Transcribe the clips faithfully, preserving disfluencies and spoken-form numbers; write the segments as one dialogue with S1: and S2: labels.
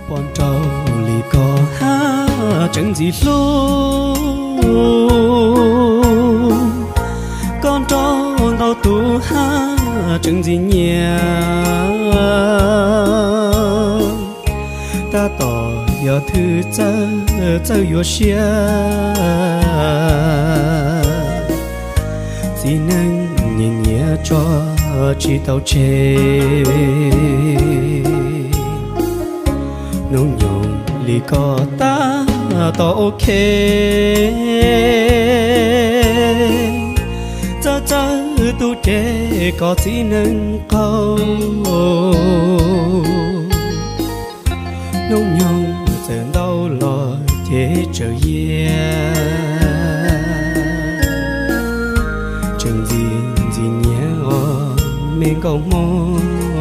S1: bọn trâu lì có ha chẳng gì luôn con trâu tao tu ha chẳng gì nhẹ ta tỏ giờ thứ chớ chớ yo xia chỉ nên nhẹ nhẹ cho chỉ tao chê nông nhộng lì có ta to ok chớ chớ tu chê có chỉ nên câu nông nhộng giờ đâu lo thế trở yeah chẳng gì gì nhé mình cầu mong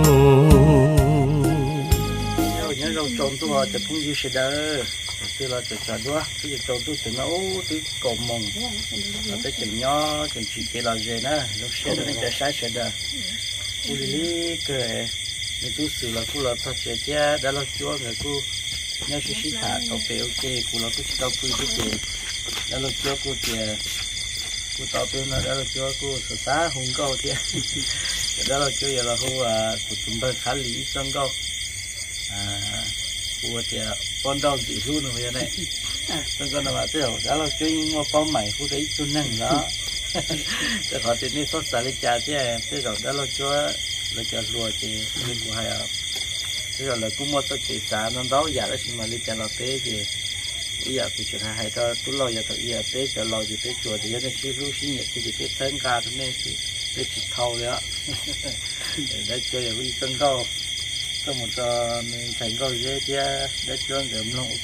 S2: nhớ rau trộn tôiจะพุ่งยืดเด้อคือเราจะจัดด้วยที่จะtrộn tôiถึงnóที่cầu mongเราจะchỉnh nhỏ chỉnh chỉ cái là gì nữa lúc xe nóจะsai sẽ đỡ cô lý cái mình tu sửa là cô là thật sẽ che đã là chúa người cô nhớ xí xí thả tàu bể ok cô là cô chỉ tàu phi cái gì đã là chúa cô tiền cô tàu bể nó đã là chúa cô sửa tá hùng câu tiền đó là chúa giờ là cô à của chúng ta khá lý sân câu à cô thì con đâu chỉ hú nữa vậy này sân câu là mà tiêu đó là chúa nhưng mà có mày cô đấy chúa nâng đó để họ thì nên xuất xả lên trà chứ thế rồi đó là chúa là chúa lùa thì nên cô hay à thế rồi là cũng mua cho chị xã nó đó giờ đó xin mà lên trà là tế gì bây giờ thì chuyện hay cho tôi lo giờ tôi giờ tế cho lo gì tế chùa thì giờ chỉรู้sinh nhật thì tế thân ca thế nên thì tế chỉ thâu đấy để cho giờ đi tân câu có một trò mình thành câu dễ chứ để cho người mình ok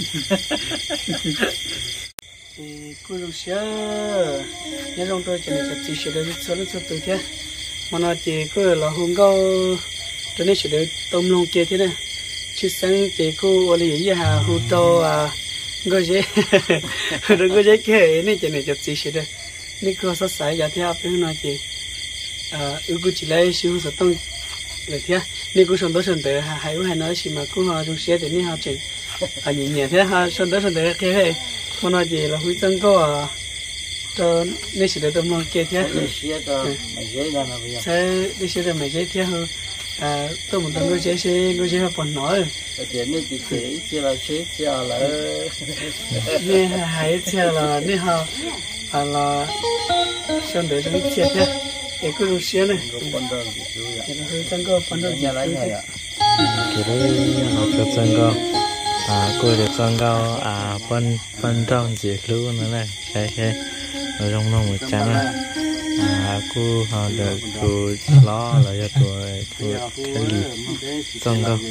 S3: thì cô lúc xưa nhớ trong tôi chỉ là chỉ sẽ được số lượng số tuổi chứ mà nó chỉ có là hôm câu cho nên sẽ được tôm lông kia thế này chứ sáng chỉ cô ở đây giờ hà hú to à gọi gì rồi gọi gì kia nên chỉ này chỉ sẽ được nên cô sẽ xài giờ theo bên nó chỉ à ưu cô chỉ lấy siêu số tôngเลยเท่านี่กูชนตัวชนเตอหายว่าให้น้อยชิมากูหาจงเสียแต่นี่หาจริงอันนี้เนี่ยเท่าหาชนตัวชนเตอแค่ให้มันว่าจีเราคุยจังก็ตัวนี่สิเดี๋ยวตัวมันเกี่ยเท่าใช่นี่สิเดี๋ยวไม่ใช่เท่าอ่าตัวมันต้องกูใช้ใช้กูใช้ปนน้อย
S2: เดี๋ยวนี่จีเสียเสียเราเสียเสียเรา
S3: นี่หายเสียเรานี่หาอ่าเราชนเตอจะไม่เสียเท่าเอกรู้เสียเลยเห็นคือจังก็ฟันด้วยอะไร
S2: เนี่ย
S4: cái đấy học được chân cao à cô được chân cao à phân phân trong chỉ luôn nữa này cái cái ở trong lòng một chán này à cô họ được cô lo là cho tuổi tuổi cái gì chân cao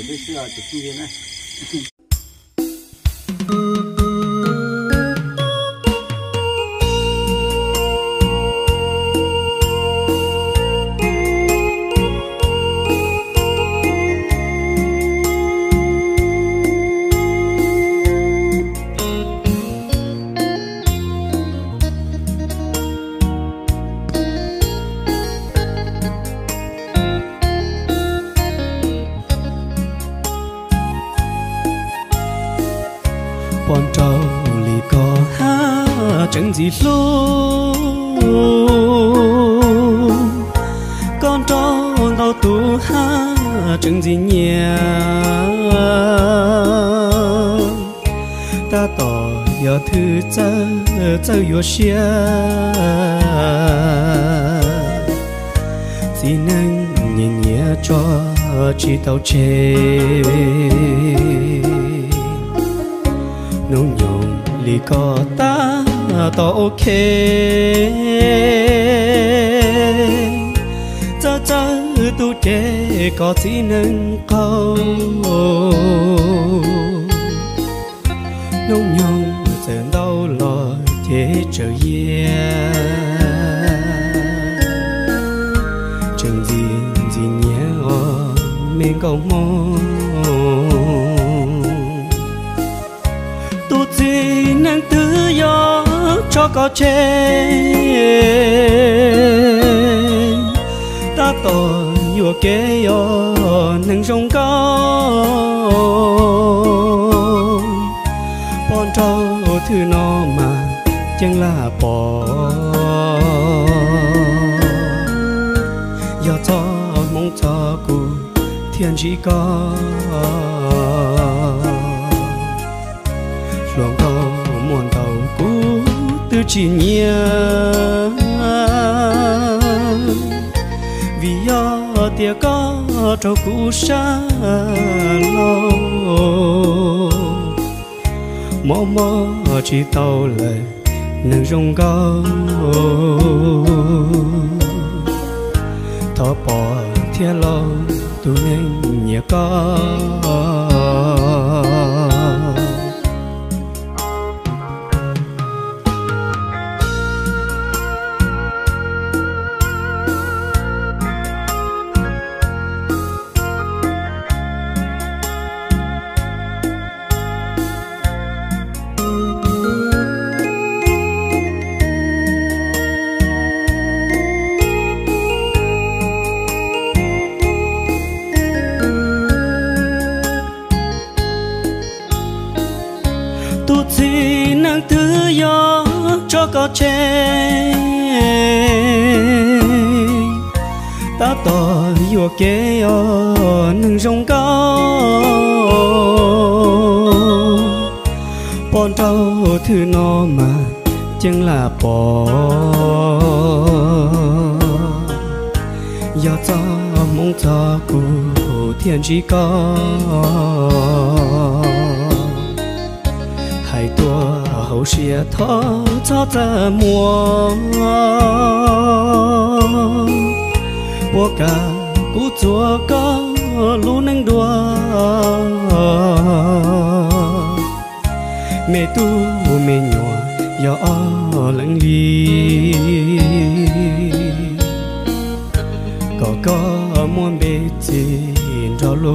S1: bọn trâu lì có ha chẳng gì luôn con trâu tao tu ha chẳng gì nhẹ ta tỏ giờ thứ chớ chớ yo xia chỉ nên nhẹ nhẹ cho chỉ tao chê nông nhộng lì có ta to ok chớ chớ tu chê có chỉ nên câu nông nhộng giờ đâu lo thế trở yeah chẳng gì gì nhé mình cầu mong tu gì năng tự do cho có chê ta tỏ nhiều kế yo nâng sông cao thứ nó mà chẳng là bỏ giờ cho mong cho cô thiên chỉ có lòng có muốn tàu cũ từ chỉ nhớ vì do tia có trâu cũ xa lâu mò mò chỉ tàu lại nâng rong cao thọ bỏ thiên lâu tu nên nhẹ có có che ta tỏ vô kế ở nâng rong cao bọn trâu thứ nó mà chẳng là bỏ giờ cho mong cho cô thiên chỉ có hai tua hậu xia thọ cho ta mùa bố cả cú chúa có lũ nâng đua mẹ tu mẹ nhỏ gió lạnh ly có có muốn bê tin cho lũ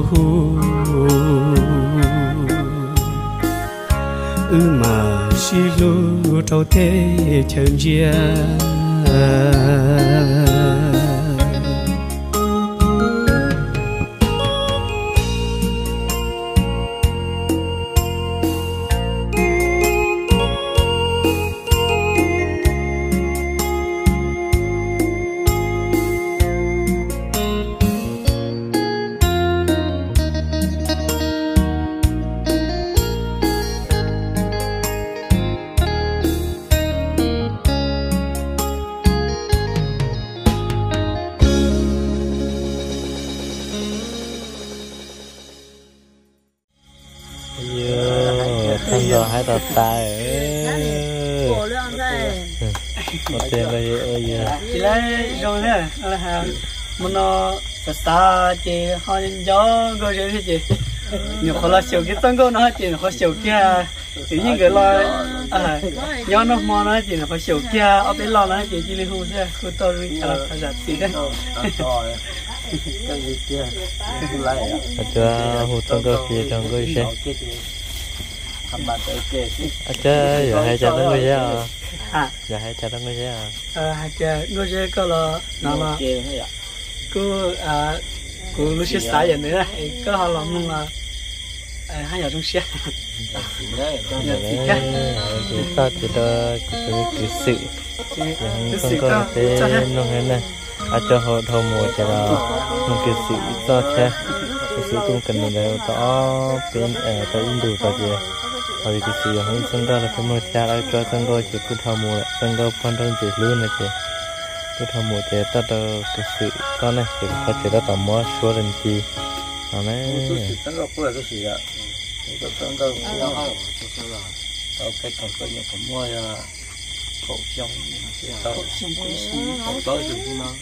S1: ư mà xí lũ trâu thế chân chia
S4: hai tờ tài cổ lượng đây một tiền đây ơi
S3: chỉ lấy rồi thế là hàng mà nó ta chỉ họ gió gọi gì thế chị nhiều khó là xỉu cái tăng câu nó chỉ khó xỉu kia tự nhiên cái lo à gió nó mò nó chỉ là khó xỉu kia ở bên lo nó chỉ chỉ lấy hú thế hú to rồi là phải giặt gì đấy
S2: cái gì kia lại
S4: à chưa hú tăng câu kia trong cái xe à chơi giờ hai cha nó người ra
S3: à
S4: giờ hai cha nó người ra
S3: à hai cha người ra có là nó là cứ à cứ lúc xưa xài vậy nữa có họ làm mong là hai nhà trong xe
S4: chỉ có chỉ đó cái sự những con con thế nó thế này à cho họ thâu mùa cho là những cái sự cho thế cái sự cũng cần là đó bên ở tại Indo tại gì rồi cái sự những con đó là cái mùa cha là cho con đó chỉ cứ thâu mùa con đó phân đơn chỉ luôn là chỉ cứ thâu mùa chỉ ta đó cái sự đó này chỉ có chỉ đó tầm mua số lần chi đó này
S2: con đó cũng là cái gì ạ con con đó cũng là tao cái thằng con nhà cũng mua khẩu trang tao khẩu bao nhiêu cũng nó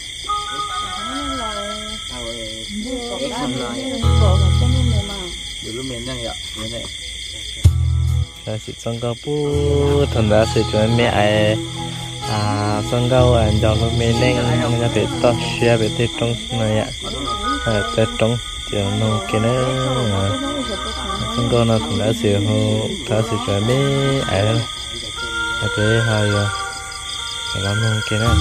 S4: là sự song cao pu thằng đã sự cho mẹ ai à song cao anh cho nó mẹ nên nó bị to xe bị tê trong này ạ à tê trong chỉ nó cái nó song cao nó thằng đã sự hồ đã sự cho mẹ ai là cái hai rồi làm nó cái nó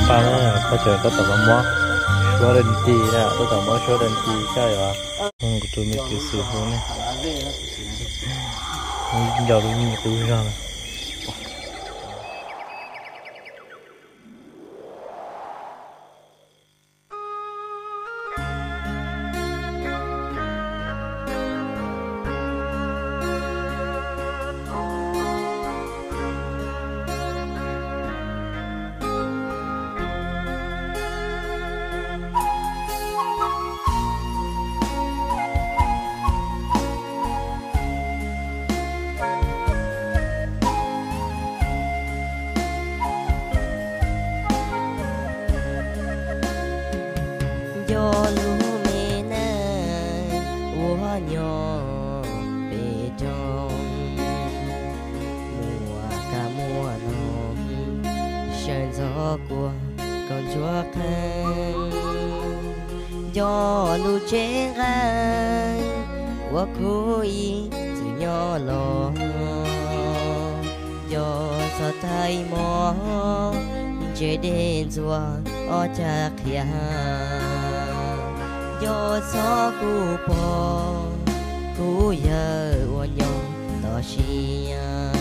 S4: ba nữa có chờ có tàu mua số đơn chi nè có tàu mua số đơn chi cái rồi không có tụi mình cứ xử luôn nè giờ đúng như tôi ra nè
S5: của con chúa khăn do lu chế gan của khối sự nhỏ lò do sợ thay mò chế đến chùa ở chạc ya do sợ cu po cu giờ uốn nhon tỏ xia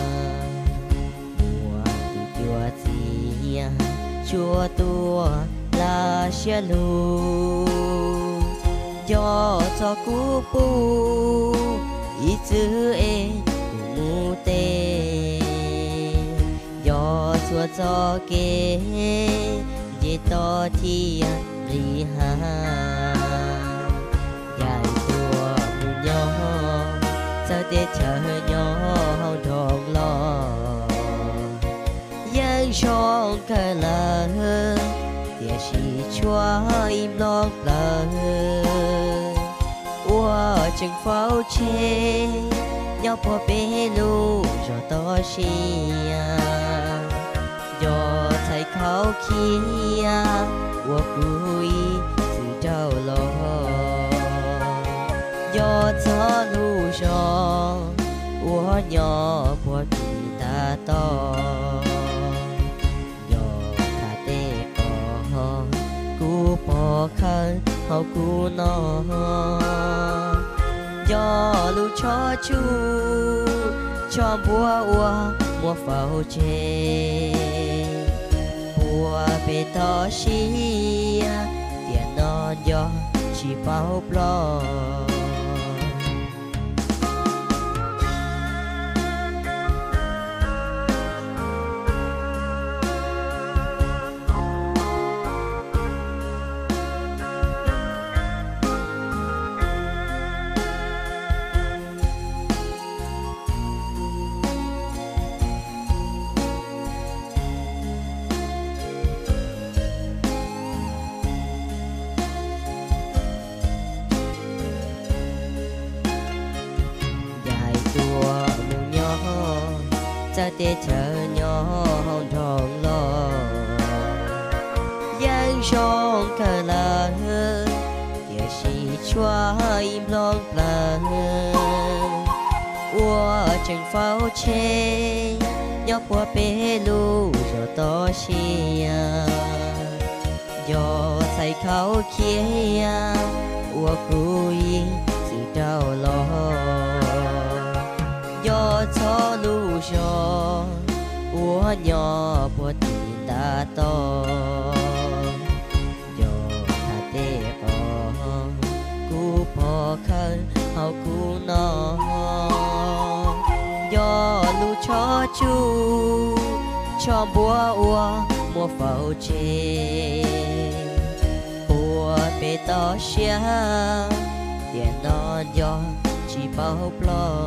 S5: chúa gì chúa tua là xia lu cho cho cú pu ý chữ e mu tê do chúa cho kê dễ to thi ri ha dài tua mu nhỏ sao để chờ nhỏ đòn lo trong cái là địa chỉ chúa im lặng là ua chừng pháo chế nhau po bê lu cho to xia do thầy khao kia ua vui sự trao lo do gió lu cho ua nhỏ po ta to bỏ khăn hậu cu nó do lu cho chú cho bùa ua mua phao chê bùa bê to xia tiền non do chỉ bao lo ta để chờ nhỏ đòn lo giang trong cờ là địa chỉ chúa im lặng là ua chẳng pháo chế nhỏ qua bê lu rồi to xia do thầy khao kia ua cùi sự đau lo do cho lu cho ua nhỏ bùa tiền ta to do ta tê có cú po khăn hậu cú nó do lu cho chú cho bùa ua mua phao chê bùa bê to xia tiền non do chỉ bao lo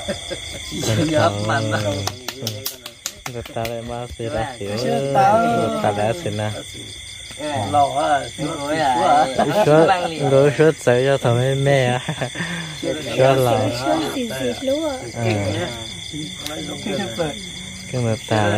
S2: nhớ mặn mà
S4: người ta lại mà xí ra xí người ta lại xí nè
S2: lò à
S4: số lúa số sợi cho thằng mẹ số lò cái người ta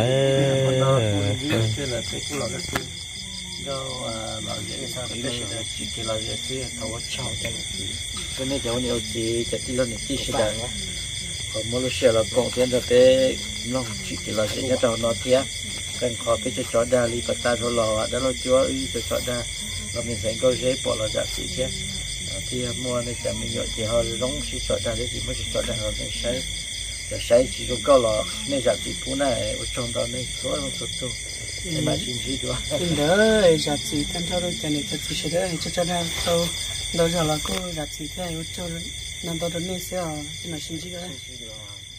S2: do lò dễ sao cái là chỉ cái lò dễ xí thầu chảo cho cái này cháu nhiều gì chỉ tí lên tí xí đằng còn mỗi lúc xưa là còn tiền được cái nó chỉ cái lò dễ nhất đầu nó kia cần khó cái cho chó đa li bắt ta thôi lò đã lo chúa ý cho chó đa là mình sẽ có dễ bỏ lò dạ xí kia thì mua này chả mình nhọ chỉ họ giống xí chó đa đấy thì mới chó đa họ sẽ saiจะใช้ชีวิตก็หล่อในจากที่ผู้น่าอุจจาระในตัวมันสุดตัวในมาชิมชีด้วย
S3: เด้อจากที่ท่านเขารู้จักในจากที่เสด็จจะจะได้เขาเราจะละก็จากที่แท้อุจจาระนั่นตอนนี้เสียที่มาชิมชีด้วย